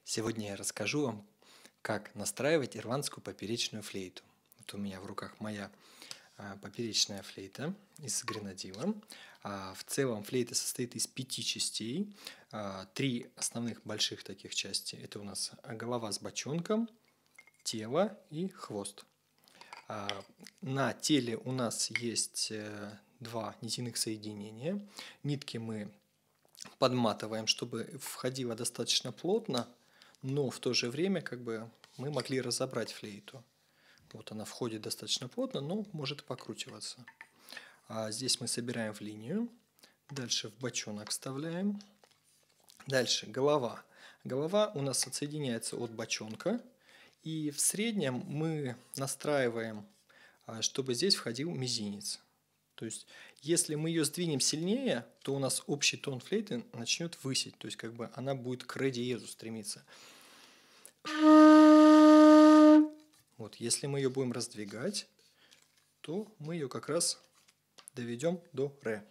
Сегодня я расскажу вам, как настраивать ирландскую поперечную флейту. Вот у меня в руках моя поперечная флейта из гренадила. В целом флейта состоит из 5 частей. 3 основных больших таких части. Это у нас голова с бочонком, тело и хвост. На теле у нас есть 2 нитяных соединения. Нитки мы подматываем, чтобы входило достаточно плотно, но в то же время мы могли разобрать флейту. Вот она входит достаточно плотно, но может покручиваться. Здесь мы собираем в линию. Дальше в бочонок вставляем. Дальше голова. Голова у нас отсоединяется от бочонка. И в среднем мы настраиваем, чтобы здесь входил мизинец. То есть, если мы ее сдвинем сильнее, то у нас общий тон флейты начнет высить. То есть, она будет к ре диезу стремиться. Вот, если мы ее будем раздвигать, то мы ее как раз доведем до ре.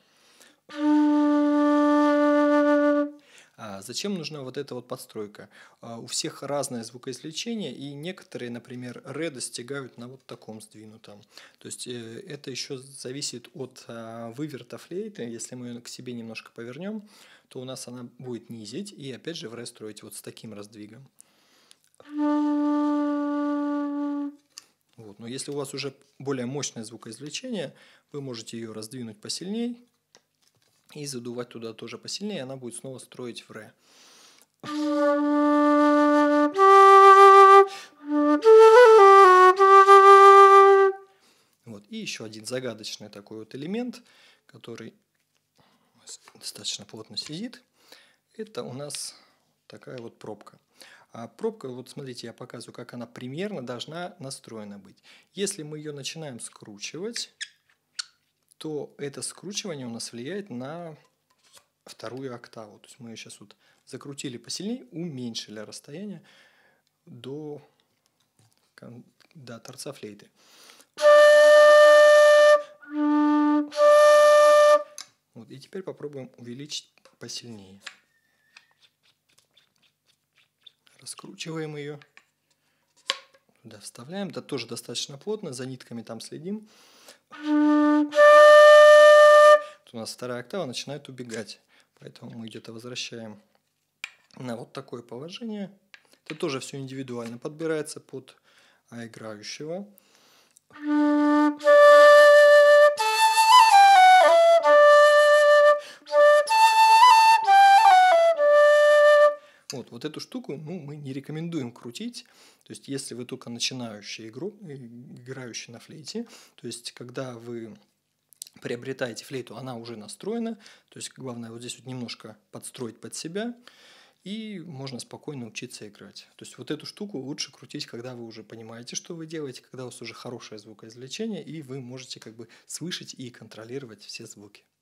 Зачем нужна вот эта вот подстройка? У всех разное звукоизвлечение, и некоторые, например, ре достигают на вот таком сдвинутом. То есть это еще зависит от выверта флейты. Если мы ее к себе немножко повернем, то у нас она будет низить и опять же в ре строить вот с таким раздвигом. Вот. Но если у вас уже более мощное звукоизвлечение, вы можете ее раздвинуть посильнее и задувать туда тоже посильнее, она будет снова строить в ре. Вот. И еще один загадочный такой вот элемент, который достаточно плотно сидит, это у нас такая вот пробка. Пробка, вот смотрите, я показываю, как она примерно должна настроена быть. Если мы ее начинаем скручивать, то это скручивание у нас влияет на вторую октаву. То есть мы ее сейчас вот закрутили посильнее, уменьшили расстояние до торца флейты. Вот, и теперь попробуем увеличить посильнее. Раскручиваем ее. Туда вставляем. Да тоже достаточно плотно. За нитками там следим. Тут у нас вторая октава начинает убегать. Поэтому мы где-то возвращаем на вот такое положение. Это тоже все индивидуально подбирается под играющего. Вот эту штуку мы не рекомендуем крутить. То есть, если вы только начинающий играющий на флейте, то есть, когда вы приобретаете флейту, она уже настроена. То есть, главное вот здесь вот немножко подстроить под себя, и можно спокойно учиться играть. То есть, вот эту штуку лучше крутить, когда вы уже понимаете, что вы делаете, когда у вас уже хорошее звукоизвлечение, и вы можете слышать и контролировать все звуки.